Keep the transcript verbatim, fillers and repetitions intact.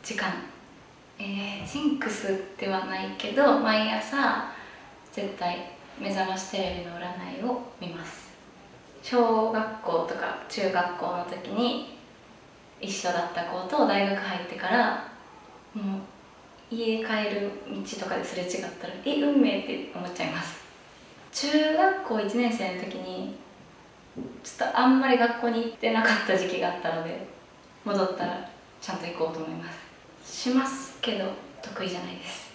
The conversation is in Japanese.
時間、えー、ジンクスではないけど毎朝絶対目覚ましテレビの占いを見ます。小学校とか中学校の時に一緒だった子と大学入ってからもう家帰る道とかですれ違ったらえ運命って思っちゃいます。中学校いちねん生の時にちょっとあんまり学校に行ってなかった時期があったので、戻ったらちゃんと行こうと思います。しますけど得意じゃないです。